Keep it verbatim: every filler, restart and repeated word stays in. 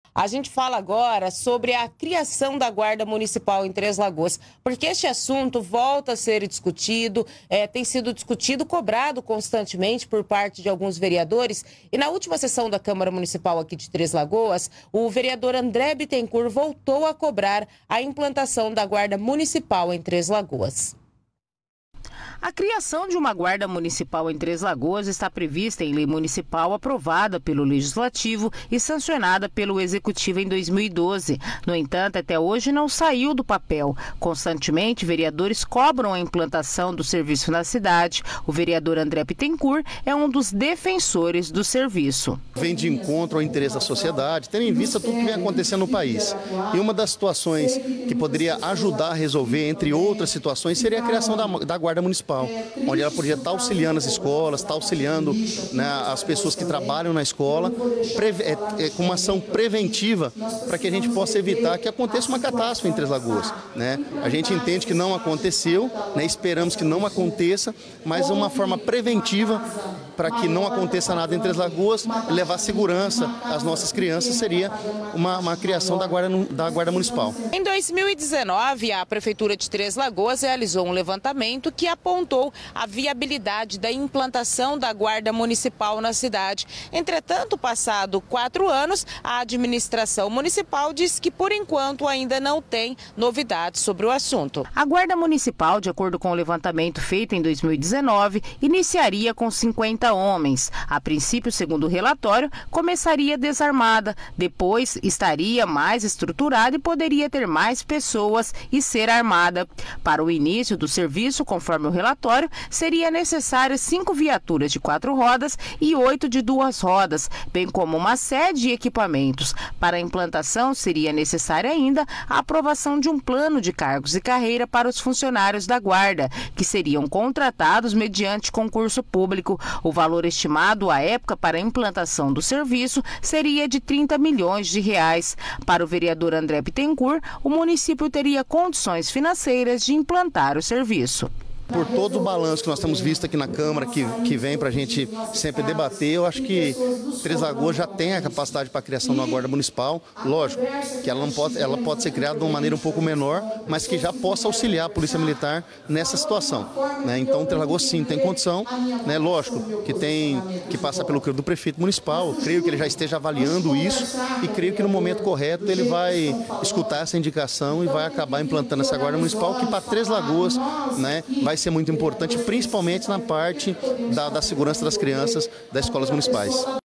A gente fala agora sobre a criação da Guarda Municipal em Três Lagoas, porque este assunto volta a ser discutido, é, tem sido discutido, cobrado constantemente por parte de alguns vereadores. E na última sessão da Câmara Municipal aqui de Três Lagoas, o vereador André Bittencourt voltou a cobrar a implantação da Guarda Municipal em Três Lagoas. A criação de uma guarda municipal em Três Lagoas está prevista em lei municipal aprovada pelo Legislativo e sancionada pelo Executivo em dois mil e doze. No entanto, até hoje não saiu do papel. Constantemente, vereadores cobram a implantação do serviço na cidade. O vereador André Bittencourt é um dos defensores do serviço. Vem de encontro ao interesse da sociedade, tendo em vista tudo que vem acontecendo no país. E uma das situações que poderia ajudar a resolver, entre outras situações, seria a criação da, da Guarda Municipal, onde ela podia estar auxiliando as escolas, estar auxiliando, né, as pessoas que trabalham na escola, preve, é, é, com uma ação preventiva para que a gente possa evitar que aconteça uma catástrofe em Três Lagoas, né? A gente entende que não aconteceu, né, esperamos que não aconteça, mas uma forma preventiva para que não aconteça nada em Três Lagoas, levar segurança às nossas crianças, seria uma, uma criação da guarda, da guarda Municipal. Em dois mil e dezenove, a Prefeitura de Três Lagoas realizou um levantamento que apontou a viabilidade da implantação da Guarda Municipal na cidade. Entretanto, passado quatro anos, a administração municipal diz que, por enquanto, ainda não tem novidades sobre o assunto. A Guarda Municipal, de acordo com o levantamento feito em dois mil e dezenove, iniciaria com cinquenta homens. A princípio, segundo o relatório, começaria desarmada, depois estaria mais estruturada e poderia ter mais pessoas e ser armada. Para o início do serviço, conforme o relatório, seria necessário cinco viaturas de quatro rodas e oito de duas rodas, bem como uma sede e equipamentos. Para a implantação, seria necessária ainda a aprovação de um plano de cargos e carreira para os funcionários da Guarda, que seriam contratados mediante concurso público. O valor estimado à época para a implantação do serviço seria de trinta milhões de reais. Para o vereador André Bittencourt, o município teria condições financeiras de implantar o serviço. Por todo o balanço que nós temos visto aqui na Câmara, que, que vem para a gente sempre debater, eu acho que Três Lagoas já tem a capacidade para a criação de uma guarda municipal. Lógico que ela, não pode, ela pode ser criada de uma maneira um pouco menor, mas que já possa auxiliar a Polícia Militar nessa situação, né? Então, Três Lagoas sim tem condição, né? Lógico que tem que passar pelo crivo do prefeito municipal. Eu creio que ele já esteja avaliando isso e creio que no momento correto ele vai escutar essa indicação e vai acabar implantando essa guarda municipal, que para Três Lagoas, né, vai ser muito importante, principalmente na parte da, da segurança das crianças das escolas municipais.